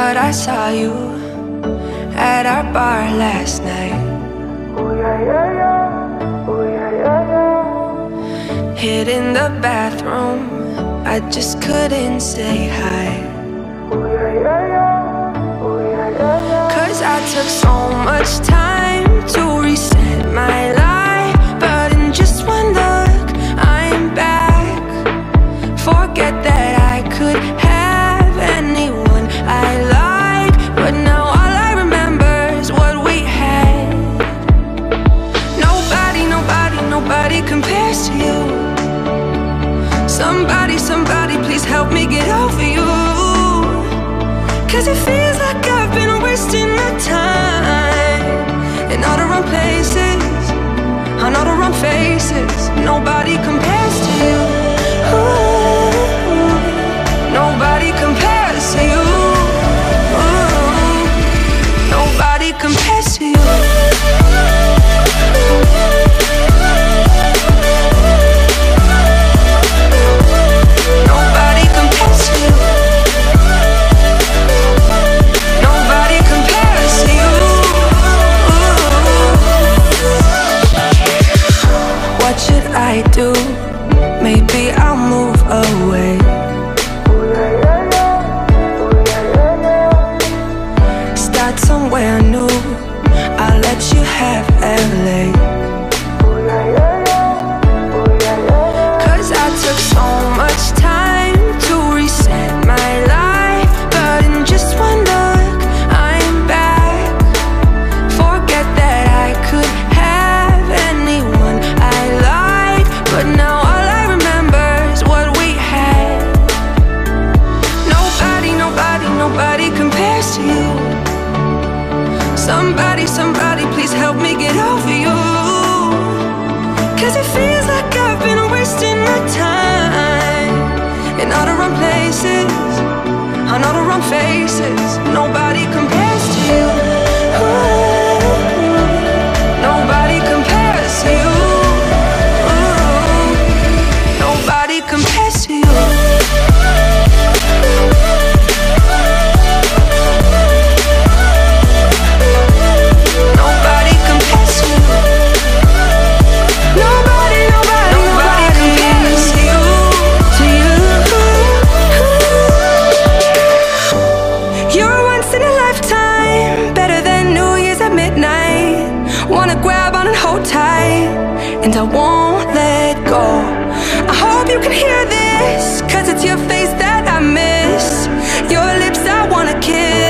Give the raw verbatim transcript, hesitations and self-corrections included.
but I saw you at our bar last night. Ooh, yeah, yeah, yeah. Ooh, yeah, yeah, yeah. Hid in the bathroom, I just couldn't say hi. Ooh, yeah, yeah, yeah. Ooh, yeah, yeah, yeah. Cause I took so much time to reset my life, but in just one look, I'm back. Forget that I could have anyone I like, but now all I remember is what we had. Nobody, nobody, nobody compares to you. Somebody, somebody, please help me get over you. Cause it feels like I've been wasting my time in all the wrong places, on all the wrong faces. Nobody compares to you. Ooh, nobody compares to you. Ooh, nobody compares to you. Nobody compares to you. Nobody compares to you. What should I do? Maybe I'll move away. Start somewhere new. I'll let you have L A. Cause I took so much time to reset my life, but in just one look, I'm back. Forget that I could have anyone I like, but now all I remember is what we had. Nobody, nobody, nobody compares to you. Somebody, somebody, please help me get over you. Cause it feels like I've been wasting my time in all the wrong places, on all the wrong faces. Nobody compares to you. Ooh, nobody compares to you. Ooh, nobody compares to you. Nobody compares to you. Nobody, nobody, nobody compares to you, to you. You're once in a lifetime, better than New Year's at midnight. Wanna grab on and hold tight, and I won't let go. I hope you can hear this, cause it's your face that I miss. Your lips I wanna kiss.